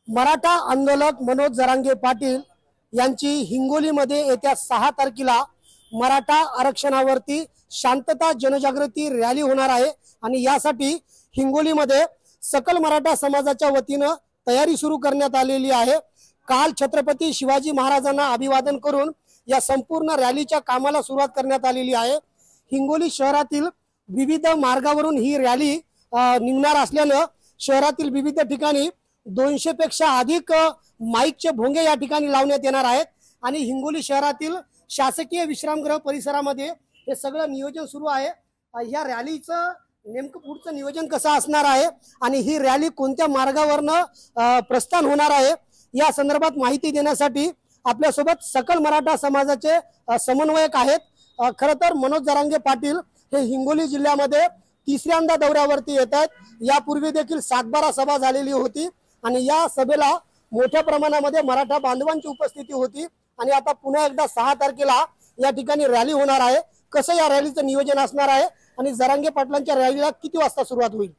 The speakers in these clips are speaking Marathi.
मराठा आंदोलक मनोज जरांगे पाटील यांची हिंगोलीमध्ये येत्या 6 तारखेला मराठा आरक्षणावरती शांतता जनजागृती रॅली होणार आहे आणि यासाठी हिंगोलीमध्ये सकल मराठा समाजाच्या वतीने तयारी सुरू करण्यात आलेली आहे। काल छत्रपती शिवाजी महाराजांना अभिवादन करून या संपूर्ण रॅलीच्या कामाला सुरुवात करण्यात आलेली आहे। हिंगोली शहरातील विविध मार्गावरून ही रॅली निघणार असल्याने शहरातील विविध ठिकाणी 200 पेक्षा अधिक माईकचे भोंगे या ठिकाणी लावण्यात येणार आहेत आणि हिंगोली शहरातील शासकीय विश्रामगृह परिसरामध्ये हे सगळं नियोजन सुरू आहे। या रॅलीचं नेमकं पुढचं नियोजन कसं असणार आहे आणि ही रॅली कोणत्या मार्गावरनं प्रस्थान होणार आहे या संदर्भात माहिती देण्यासाठी आपल्या सोबत सकल मराठा समाजाचे समन्वयक आहेत। खरं तर मनोज जरांगे पाटील हे हिंगोली जिल्ह्यामध्ये तिसऱ्यांदा दौऱ्यावरती येत आहेत। यापूर्वी देखील 7-12 सभा झालेली होती आणि या सभेला मोठ्या प्रमाणामध्ये मराठा बांधवांची उपस्थिती होती आणि आता पुन्हा एकदा 6 तारखेला या ठिकाणी रॅली होणार आहे। कसं या रॅलीचं नियोजन असणार आहे आणि जरांगे पाटलांच्या रॅलीला किती वाजता सुरुवात होईल?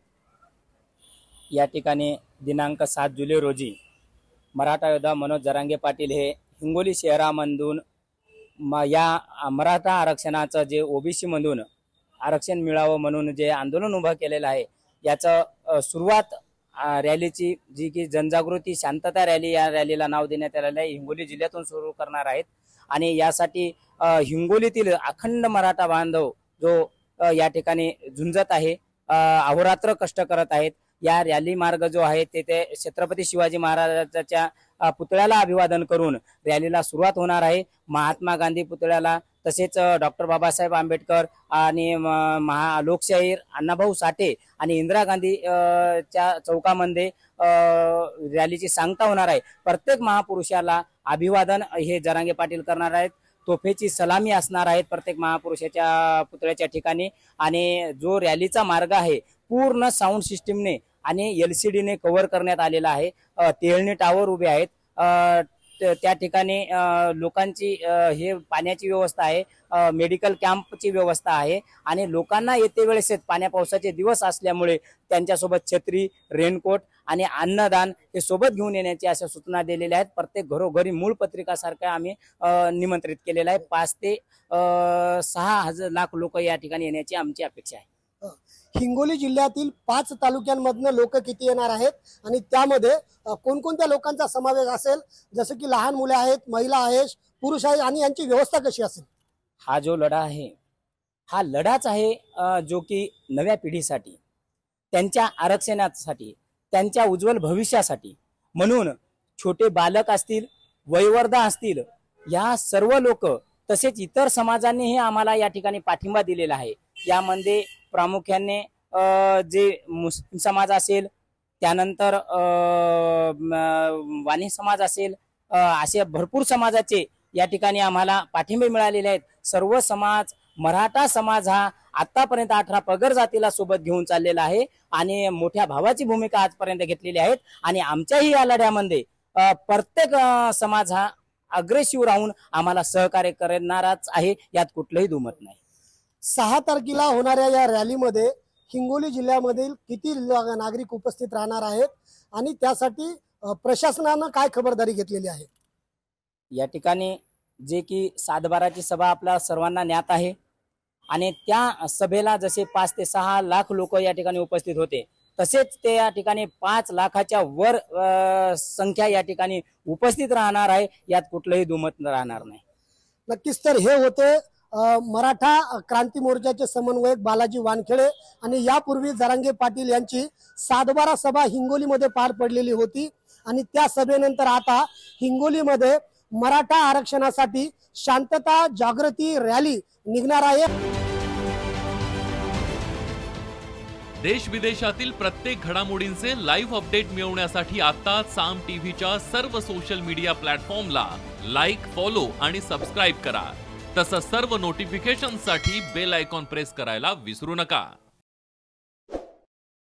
या ठिकाणी दिनांक 7 जुलै रोजी मराठा योद्धा मनोज जरांगे पाटील हे हिंगोली शहरामधून या मराठा आरक्षणाचं जे ओबीसी मधून आरक्षण मिळावं म्हणून जे आंदोलन उभं केलेलं आहे याचं सुरुवात रॅलीची जी की जनजागृती शांतता रॅली या रॅलीला नाव देण्यात आलेलं आहे हिंगोली जिल्ह्यातून सुरू करणार आहेत आणि यासाठी हिंगोलीतील अखंड मराठा बांधव जो या ठिकाणी झुंजत आहे, अहोरात्र कष्ट करत आहेत। या रॅली मार्ग जो आहे ते छत्रपती शिवाजी महाराजांच्या पुतळ्याला अभिवादन करून रॅलीला सुरुवात होणार आहे। महात्मा गांधी पुतळ्याला तसेच डॉक्टर बाबासाहेब आंबेडकर आणि लोकशाहीर अण्णाभाऊ साठे आणि इंदिरा गांधी च्या चौकामध्ये रॅलीची सांगता होणार आहे। प्रत्येक महापुरुषाला अभिवादन हे जरांगे पाटील करणार आहेत। तोफेची सलामी असणार आहेत प्रत्येक महापुरुषाच्या पुतळ्याच्या ठिकाणी आणि जो रॅलीचा मार्ग आहे पूर्ण साऊंड सिस्टीमने आणि LCD ने कव्हर करण्यात आलेला आहे। तेलणी टावर उभे आहेत, त्या ठिकाणी लोकांची हे पाण्याची व्यवस्था आहे, मेडिकल कॅम्पची व्यवस्था आहे आणि लोकांना येते वेळेस पाण्या पावसाचे दिवस असल्यामुळे त्यांच्यासोबत छत्री, रेनकोट आणि अन्नदान हे सोबत घेऊन येण्याची अशा सूचना दिलेल्या आहेत। प्रत्येक घरोघरी मूळ पत्रिकासारखं आम्ही निमंत्रित केलेलं आहे। 5 ते 6 लाख लोक या ठिकाणी येण्याची आमची अपेक्षा आहे। हिंगोली जिल्ह्यातील 5 तालुक्यांमधनं लोक किती येणार आहेत आणि त्यामध्ये कोणकोणत्या लोकांचा समावेश असेल, जसं की लहान मुले आहेत, महिला आहेत, पुरुष आहेत आणि यांची व्यवस्था कशी असेल? हा जो लढा आहे हा लढाच आहे जो की नव्या पिढीसाठी, त्यांच्या आरक्षणासाठी, त्यांच्या उज्ज्वल भविष्यासाठी, म्हणून छोटे बालक असतील, वयोवृद्ध असतील, या सर्व लोक तसेच इतर समाजांनीही आम्हाला या ठिकाणी पाठिंबा दिलेला आहे। यामध्ये प्रामुख्याने जे मुस्लिम समाज असेल, त्यानंतर वाणी समाज असेल, असे भरपूर समाजाचे या ठिकाणी आम्हाला पाठिंबे मिळालेले आहेत। सर्व समाज, मराठा समाज हा आतापर्यंत 18 पगड जातीला सोबत घेऊन चाललेला आहे आणि मोठ्या भावाची भूमिका आजपर्यंत घेतलेली आहे आणि आमच्याही या लढ्यामध्ये प्रत्येक समाज हा अग्रेसिव्ह राहून आम्हाला सहकार्य करणारच आहे, यात कुठलंही दुमत नाही। 6 तारखेला होणाऱ्या या रॅलीमध्ये हिंगोली जिल्ह्यामधील किती नागरिक उपस्थित राहणार आहेत आणि त्यासाठी प्रशासनानं काय खबरदारी घेतलेली आहे? या ठिकाणी जे की 7-12ची सभा आपल्या सर्वांना ज्ञात आहे आणि त्या सभेला जसे 5 ते 6 लाख लोक या ठिकाणी उपस्थित होते तसेच ते या ठिकाणी 5 लाखाच्या वर संख्या या ठिकाणी उपस्थित राहणार आहे, यात कुठलंही दुमत राहणार नाही। नक्कीच तर हे होते मराठा क्रांती मोर्चाचे समन्वयक बालाजी वानखेडे आणि यापूर्वी जरांगे पाटील यांची 7-12 सभा हिंगोलीमध्ये पार पडलेली होती आणि त्या सभेनंतर आता हिंगोलीमध्ये मराठा आरक्षणासाठी शांतता जागृती रॅली निघणार आहे। देश विदेशातील प्रत्येक घडामोडींचे लाईव्ह अपडेट मिळवण्यासाठी आता साम टीव्हीच्या सर्व सोशल मीडिया प्लॅटफॉर्मला लाईक, फॉलो आणि सबस्क्राईब करा। तसंच सर्व नोटिफिकेशनसाठी बेल आयकॉन प्रेस करायला विसरू नका।